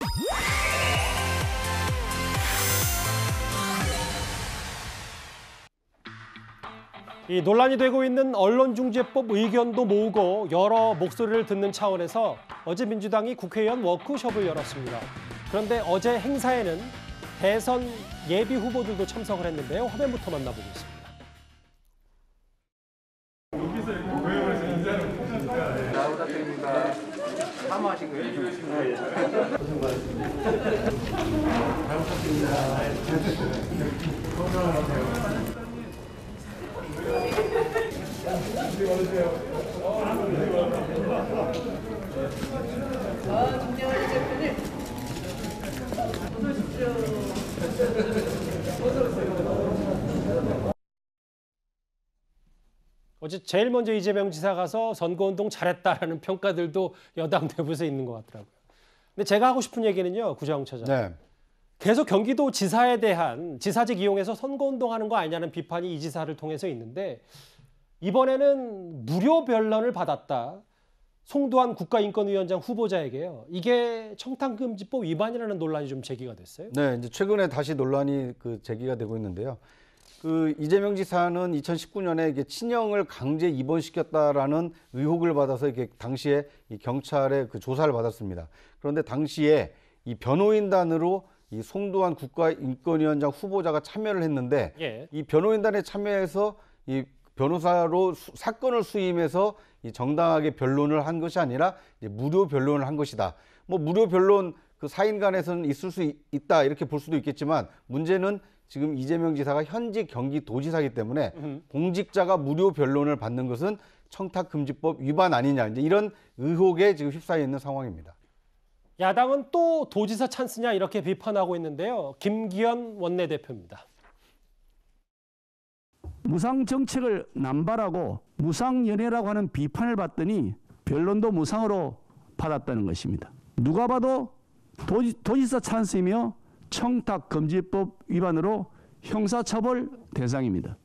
이 논란이 되고 있는 언론중재법 의견도 모으고 여러 목소리를 듣는 차원에서 어제 민주당이 국회의원 워크숍을 열었습니다. 그런데 어제 행사에는 대선 예비 후보들도 참석을 했는데요. 화면부터 만나보겠습니다. 잘 부탁드립니다. 사무하신 거예요? 고생 많으십니다. 잘 부탁드립니다. 김영환 대표님. 어서 오십시오. 어제 제일 먼저 이재명 지사 가서 선거운동 잘했다라는 평가들도 여당 내부에서 있는 것 같더라고요. 근데 제가 하고 싶은 얘기는요, 구자영 차장. 네. 계속 경기도 지사에 대한 지사직 이용해서 선거운동하는 거 아니냐는 비판이 이 지사를 통해서 있는데 이번에는 무료 변론을 받았다. 송도한 국가인권위원장 후보자에게요. 이게 청탁금지법 위반이라는 논란이 좀 제기가 됐어요. 네, 이제 최근에 다시 논란이 제기가 되고 있는데요. 이재명 지사는 2019년에 이게 친형을 강제 입원시켰다라는 의혹을 받아서 이게 당시에 이 경찰의 조사를 받았습니다. 그런데 당시에 이 변호인단으로 이 송도한 국가인권위원장 후보자가 참여를 했는데 예. 이 변호인단에 참여해서 이 변호사로 사건을 수임해서 이 정당하게 변론을 한 것이 아니라 이제 무료 변론을 한 것이다. 뭐 무료 변론 사인 간에서는 있을 수 있다 이렇게 볼 수도 있겠지만 문제는 지금 이재명 지사가 현직 경기도지사이기 때문에 공직자가 무료 변론을 받는 것은 청탁금지법 위반 아니냐 이제 이런 의혹에 지금 휩싸여 있는 상황입니다. 야당은 또 도지사 찬스냐 이렇게 비판하고 있는데요. 김기현 원내대표입니다. 무상정책을 남발하고 무상연회라고 하는 비판을 받더니 변론도 무상으로 받았다는 것입니다. 누가 봐도 도지사 찬스이며 청탁금지법 위반으로 형사처벌 대상입니다.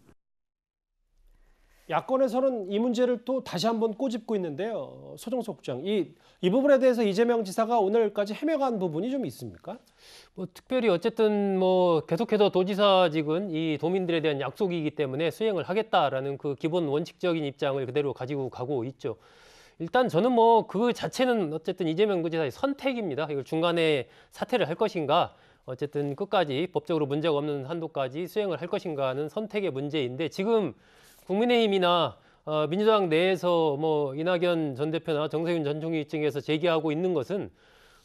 야권에서는 이 문제를 또 다시 한번 꼬집고 있는데요. 소정석 국장, 이 부분에 대해서 이재명 지사가 오늘까지 해명한 부분이 좀 있습니까? 뭐 특별히 어쨌든 뭐 계속해서 도지사직은 이 도민들에 대한 약속이기 때문에 수행을 하겠다라는 그 기본 원칙적인 입장을 그대로 가지고 가고 있죠. 일단 저는 뭐 그 자체는 어쨌든 이재명 도지사의 선택입니다. 이걸 중간에 사퇴를 할 것인가, 어쨌든 끝까지 법적으로 문제가 없는 한도까지 수행을 할 것인가는 선택의 문제인데 지금 국민의힘이나 민주당 내에서 뭐 이낙연 전 대표나 정세균 전 총리 측에서 제기하고 있는 것은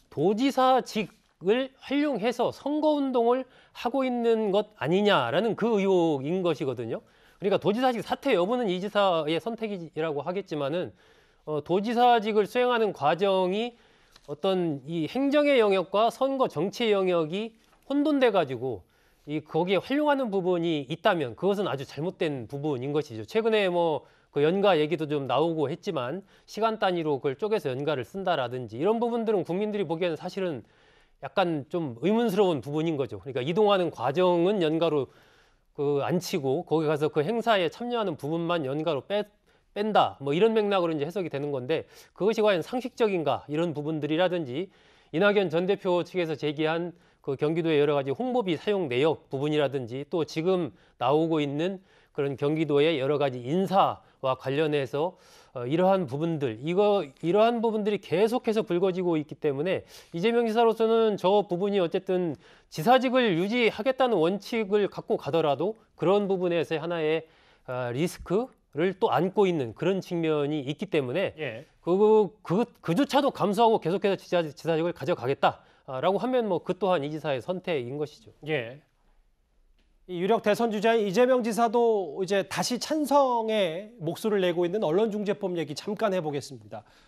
도지사직을 활용해서 선거운동을 하고 있는 것 아니냐라는 그 의혹인 것이거든요. 그러니까 도지사직 사퇴 여부는 이 지사의 선택이라고 하겠지만은 도지사직을 수행하는 과정이 어떤 이 행정의 영역과 선거 정치의 영역이 혼돈돼 가지고 거기에 활용하는 부분이 있다면 그것은 아주 잘못된 부분인 것이죠. 최근에 뭐 그 연가 얘기도 좀 나오고 했지만 시간 단위로 그걸 쪼개서 연가를 쓴다라든지 이런 부분들은 국민들이 보기에는 사실은 약간 좀 의문스러운 부분인 거죠. 그러니까 이동하는 과정은 연가로 안 치고 거기 가서 그 행사에 참여하는 부분만 연가로 뺀다. 뭐 이런 맥락으로 이제 해석이 되는 건데 그것이 과연 상식적인가 이런 부분들이라든지 이낙연 전 대표 측에서 제기한 그 경기도의 여러 가지 홍보비 사용 내역 부분이라든지 또 지금 나오고 있는 그런 경기도의 여러 가지 인사와 관련해서 이러한 부분들이 계속해서 불거지고 있기 때문에 이재명 지사로서는 저 부분이 어쨌든 지사직을 유지하겠다는 원칙을 갖고 가더라도 그런 부분에서 하나의 리스크를 또 안고 있는 그런 측면이 있기 때문에 예. 그조차도 감수하고 계속해서 지사직을 가져가겠다라고 하면 뭐 그 또한 이 지사의 선택인 것이죠. 예. 이 유력 대선 주자인 이재명 지사도 이제 다시 찬성의 목소리를 내고 있는 언론중재법 얘기 잠깐 해보겠습니다.